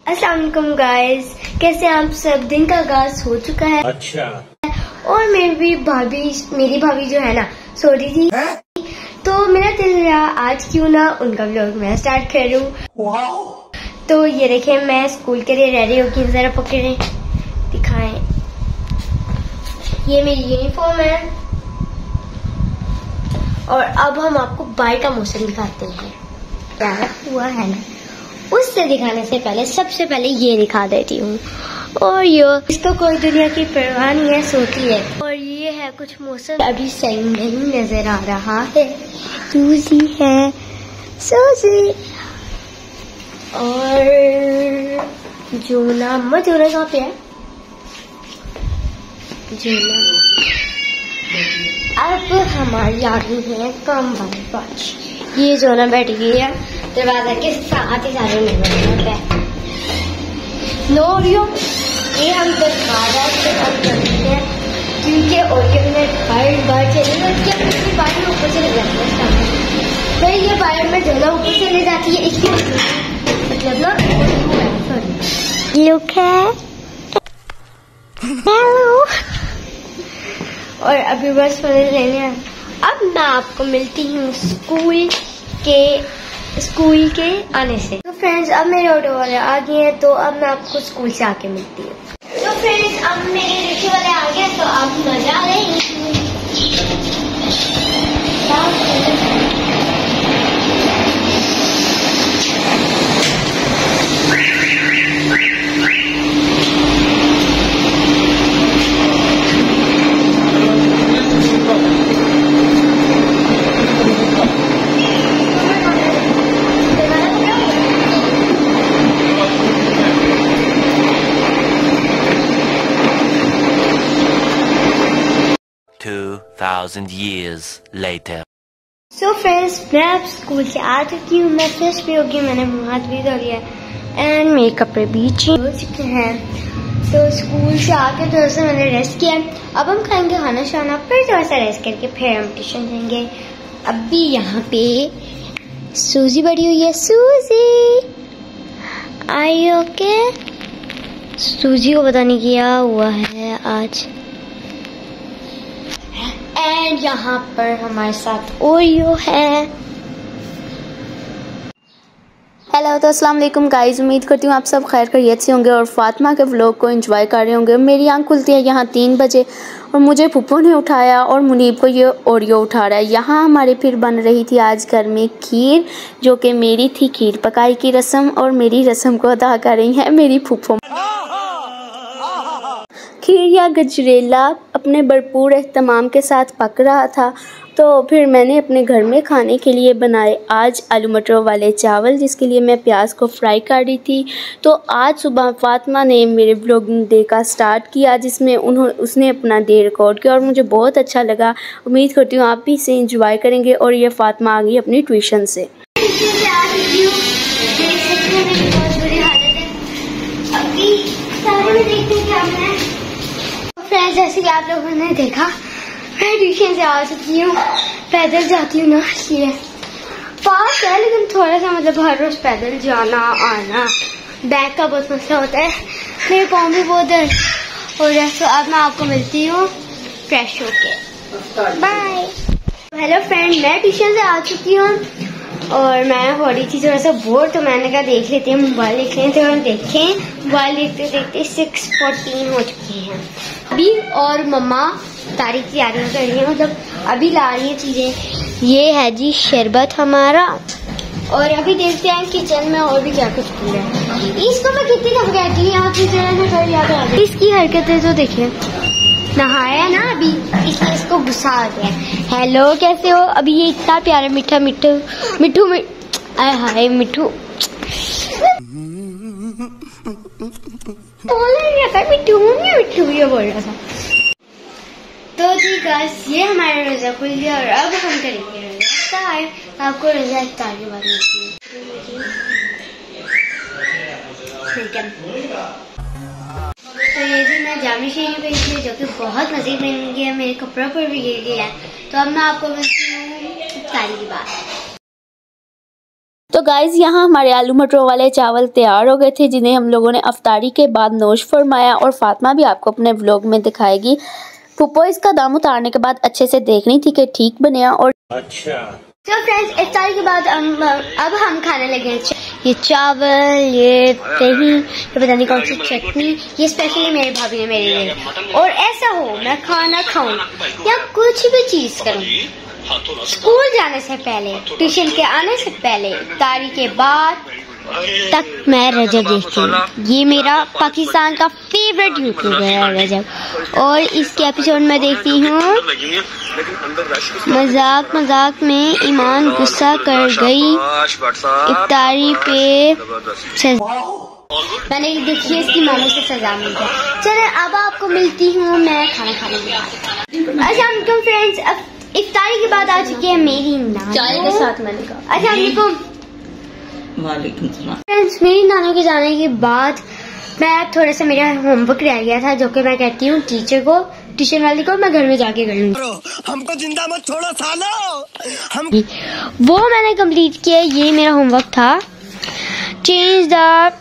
अस्सलाम वालेकुम गाइस, कैसे आप सब? दिन का आगाज हो चुका है। अच्छा। और मेरी भाभी जो है ना सो रही थी है? तो मेरा दिल रहा आज क्यों ना उनका व्लॉग मैं स्टार्ट करूं। तो ये देखें, मैं स्कूल के लिए रेडी होगी, जरा पकड़े दिखाएं। ये मेरी यूनिफॉर्म है और अब हम आपको बाहर का मौसम दिखाते हैं। क्या हुआ है ना, उससे दिखाने से पहले सबसे पहले ये दिखा देती हूँ। और ये इसको कोई दुनिया की परवाह नहीं है, सोती है। और ये है कुछ मौसम अभी सही नहीं नजर आ रहा है। सूजी है, सूजी और जोना कहाँ पे है? जोना अब हमारी आ गई है कम वाली बात। ये जोना बैठ गई है दरवाजा के साथ ही सारे में नोरियो। ये हम दरवाजा से बंद करते हैं क्योंकि ओरियो में बाहर चले जाती है, उसकी बाहर में ऊपर चले जाती है। फिर ये बाहर में जोना ऊपर चले जाती है, इसकी मतलब ना लुक है। हेलो। और अभी बस फल लेने अब मैं आपको मिलती हूँ स्कूल के आने से। तो फ्रेंड्स, अब मेरे ऑटो वाले आ गए हैं, तो अब मैं आपको स्कूल से आके मिलती हूँ। तो फ्रेंड्स, अब मेरे रिक्शे वाले आ गए, तो अब मजा आ रही है। 2,000 years later. So friends, मैं अब स्कूल से आ चुकी हूँ। मैं फ्रेश भी होगी, मैंने मुँह हाथ भी धो लिया एंड मेरे कपड़े भी चेंज हो चुके हैं। तो स्कूल से आके थोड़ा सा मैंने रेस्ट किया। अब हम खाएंगे खाना शाना, फिर थोड़ा सा रेस्ट करके फिर हम ट्यूशन जाएंगे। अभी यहाँ पे सूजी बड़ी हुई है। सूजी, आर यू ओके? सूजी को पता नहीं क्या हुआ है आज। एंड यहाँ पर हमारे साथ ओरियो है। हेलो, तो अस्सलाम वालेकुम गाइस। उम्मीद करती हूँ आप सब खैर खैरियत से होंगे और फातिमा के व्लॉग को एंजॉय कर रहे होंगे। मेरी आंख खुलती है यहाँ 3 बजे और मुझे फूफो ने उठाया और मुनीब को ये ओरियो उठा रहा है। यहाँ हमारे फिर बन रही थी आज घर में खीर, जो कि मेरी थी खीर पकाई की रस्म, और मेरी रस्म को अदा कर रही है मेरी फूफो। खीर या गजरेला अपने भरपूर एहतमाम के साथ पक रहा था, तो फिर मैंने अपने घर में खाने के लिए बनाए आज आलू मटरों वाले चावल, जिसके लिए मैं प्याज को फ्राई कर रही थी। तो आज सुबह फातिमा ने मेरे व्लॉगिंग डे का स्टार्ट किया, जिसमें उसने अपना डे रिकॉर्ड किया और मुझे बहुत अच्छा लगा। उम्मीद करती हूँ आप भी इसे इंजॉय करेंगे। और ये फातिमा आ गई अपनी ट्यूशन से। फ्रेंड्स, जैसे कि आप लोगों ने देखा, मैं ट्यूशन से आ चुकी हूँ। पैदल जाती हूँ ना, इसलिए पास है, लेकिन थोड़ा सा मतलब हर रोज पैदल जाना आना बैग का बहुत मसला होता है। मेरे पाँव भी बहुत दर्द हो रहा है। तो अब मैं आपको मिलती हूँ फ्रेश होके। बाय। हेलो फ्रेंड, मैं ट्यूशन से आ चुकी हूँ और मैं हो रही थी थोड़ा सा बोर, तो मैंने कहा देख लेते हैं, मोबाइल देख लेते हैं। तो हम देखें, मोबाइल देखते देखते 6:14 हो चुकी हैं अभी। और मम्मा सारी तैयारियां कर रही है, मतलब अभी ला रही है चीजें। ये है जी शरबत हमारा। और अभी देखते हैं किचन में और भी क्या कुछ पूरा है। इसको मैं कितनी दफा कहती हूँ, यहाँ की याद आ गई। इसकी हरकतें तो देखिए, नहाया ना अभी, इसलिए इसको गुस्सा आ गया। हेलो, कैसे हो? अभी ये इतना प्यारा मीठा मिठू आय हाय मिठू बोल रहा था, मिठू ये बोल रहा था। तो जी गाइस, ये हमारा रोजा खुल गया और अब हम करेंगे रोजा इफ्तार। आपको रोजा इफ्तार के बाद मिलती है। तो ये जो मैं जामी शेरी पे थी, जो कि बहुत मज़े बन गया, मेरे कपड़ों पर भी गिर गया है। तो अब मैं आपको मिलती हूँ इफ्तारी के बाद। तो गाइज़ यहाँ हमारे आलू मटरों वाले चावल तैयार हो गए थे, जिन्हें हम लोगों ने अफ्तारी के बाद नोश फरमाया, और फातिमा भी आपको अपने व्लॉग में दिखाएगी। पुप्पो इसका दाम उतारने के बाद अच्छे से देखनी थी कि ठीक बने। और अच्छा तो फ्रेंड्स, इफ्तारी के बाद अब हम खाने लगे हैं ये चावल, ये दही, ये पता नहीं कौन सी चटनी, ये स्पेशली मेरी भाभी ने मेरे लिए। और ऐसा हो मैं खाना खाऊं या कुछ भी चीज करूं, स्कूल जाने से पहले, ट्यूशन के आने से पहले, इफ्तारी के बाद तक मैं रजब देखती हूँ। ये मेरा पाकिस्तान का फेवरेट यूट्यूबर है रजब, और इसके एपिसोड में देखती हूँ। मजाक में ईमान गुस्सा कर गई, इफ्तारी पे मैंने देखी है, इसकी मामू से सजा मिल गई। चले अब आपको मिलती हूँ मैं खाना खाने के बाद। अस्सलाम फ्रेंड्स, अब इफ्तारी के बाद आ चुकी है मेरी नानी चाय के साथ। मैंने कहा अस्सलाम वालेकुम सलाम। फ्रेंड्स, मेरी नानी के जाने के बाद मैं थोड़ा सा मेरा होमवर्क रह गया था, जो कि मैं कहती हूँ टीचर को, ट्यूशन वाली को, मैं घर में जाके कर लूँगी। हमको जिंदा मत छोड़ो सालो। वो मैंने कंप्लीट किया। ये मेरा होमवर्क था, change the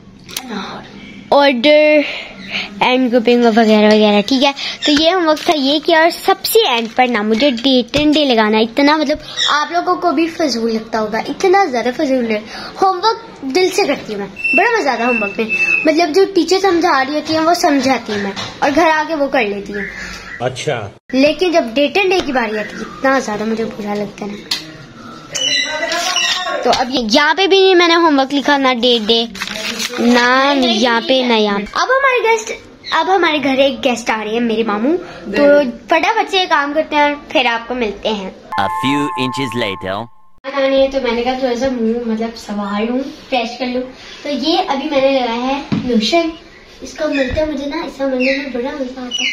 order and grouping वगैरह वगैरह, ठीक है। तो ये होमवर्क था, ये किया। और सबसे एंड पर ना मुझे डेट एंड डे लगाना, इतना मतलब आप लोगों को भी फजूल लगता होगा, इतना ज्यादा फजूल है। होमवर्क दिल से करती हूँ मैं, बड़ा मजा आता है होमवर्क में। मतलब जो टीचर समझा रही होती है वो समझाती हूँ मैं, और घर आके वो कर लेती हूँ। अच्छा, लेकिन जब डेट एंड डे की बारी आती है इतना ज्यादा मुझे बुरा लगता है ना। तो अब यहाँ पे भी मैंने होमवर्क लिखा, ना डेट डे, ना यहाँ पे, ना यहाँ। अब हमारे घर एक गेस्ट आ रही है, मेरे मामू। तो फटाफट से काम करते हैं, फिर आपको मिलते हैं। A few inches later. आनी है तो मैंने कहा थोड़ा सा मुंह मतलब सवार लूं, फ्रेश कर लूं। तो ये अभी मैंने लगाया है लोशन, इसका मिलता मुझे ना, इसका मिलने में बड़ा मजा आता है।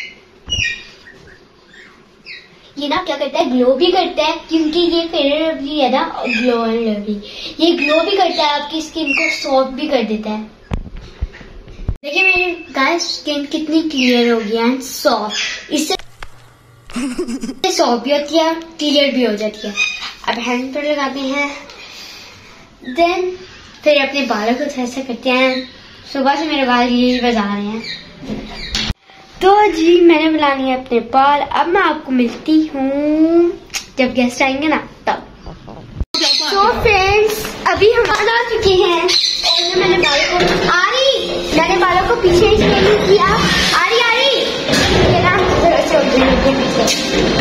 ये ना क्या करता है, ग्लो भी करता है, क्योंकि ये फेयर लवली है ना, ग्लो एंड लवली, ये ग्लो भी करता है, आपकी स्किन को सॉफ्ट भी कर देता है। देखिए मेरी गाइस स्किन कितनी क्लियर हो गई है, सॉफ्ट, इससे सॉफ्ट भी होती है, क्लियर भी हो जाती है। अब हैंड पर लगाते हैं, देन फिर अपने बालों को थोड़ा सा करते हैं। सुबह से मेरे बाल ये बजा रहे हैं। तो जी मैंने बुलानी है अपने बाल। अब मैं आपको मिलती हूँ जब गेस्ट आएंगे ना तब। तो फ्रेंड्स, अभी हम आ चुके हैं, और मैंने बालों को पीछे इसलिए किया। आ रही ये ना पीछे।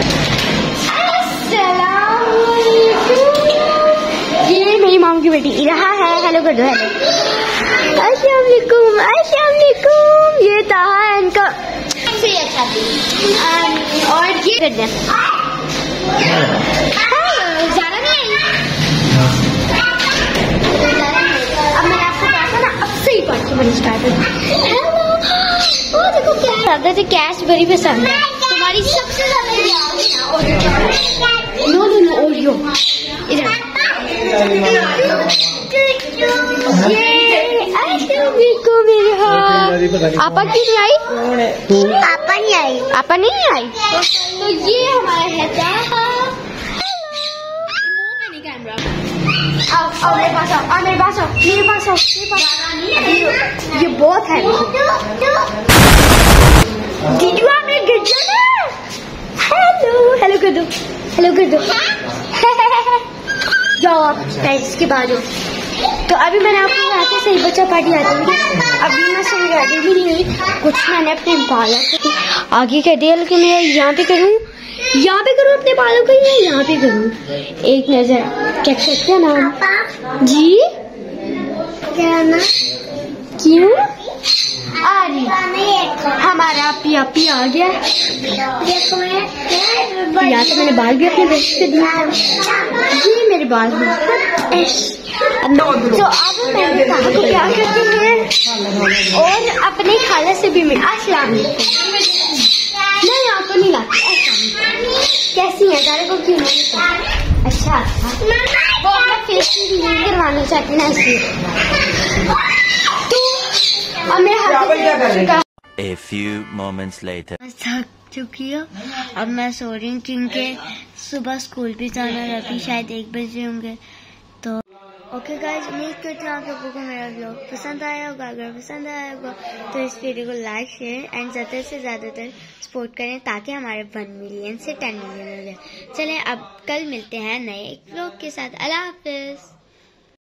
ये मेरी माम की बेटी इराहा है, हेलो कर दो, हेलो। अस्सलाम वालेकुम। ये ताहा है इनका से अच्छा थी। और ये कर दें, ज़्यादा नहीं। अब मैंने आपको कहा ना, अब से ही पढ़ के बड़ी स्टार्ट हो। हेलो, देखो क्या ज्यादा से कैश बड़ी पसंद है तुम्हारी, सबसे ज्यादा ओरियो इधर। आपा क्यों नहीं आई? आपा नहीं आई। तो ये हमारा है कैमरा। आओ मेरे पास आओ, मेरे पास आओ। ये बहुत है। दीदी आप मेरे गिर जाना। हेलो कर दो। जाओ आप टाइट्स के बाद। तो अभी मैंने आपको यहाँ से सही बच्चा पार्टी आ जाएगी। अभी मैं सही रेडी भी नहीं, कुछ मैंने अपने बालों को आगे कर दिया, लेकिन मैं यहाँ पे करूँ अपने बालों को, यहाँ पे करूँ। एक नजर चेक करते हैं ना जी, क्या ना क्यों आ रही हमारा पिया आ गया। या तो मैंने बाल भी अपने ब्रश से दिया, ये मेरे बाल भी। तो अब मैंने कहा को क्या करते हैं, और अपने खाला से भी मिला। अस्सलाम वालेकुम। मैं यहाँ को नहीं लाती। कैसी है तारे को क्यों नहीं? अच्छा वो अपना फेस क्लीन करवाना चाहती ना, इसलिए। तो अब मेरे हाथ A few moments later. थक चुकी हूँ, अब मैं सो रही हूँ, क्योंकि सुबह स्कूल भी जाना है। अभी शायद 1 बजे होंगे। तो ओके गाइस, उम्मीद करती हूँ आप लोगों को मेरा व्लॉग पसंद आया होगा। अगर पसंद आया होगा तो इस वीडियो को लाइक शेयर एंड ज़्यादा से ज़्यादातर सपोर्ट करें ताकि हमारे 1 मिलियन से 10 मिलियन हो जाए। चलें अब कल मिलते हैं नए एक व्लॉग के साथ। अल्लाह हाफिज़।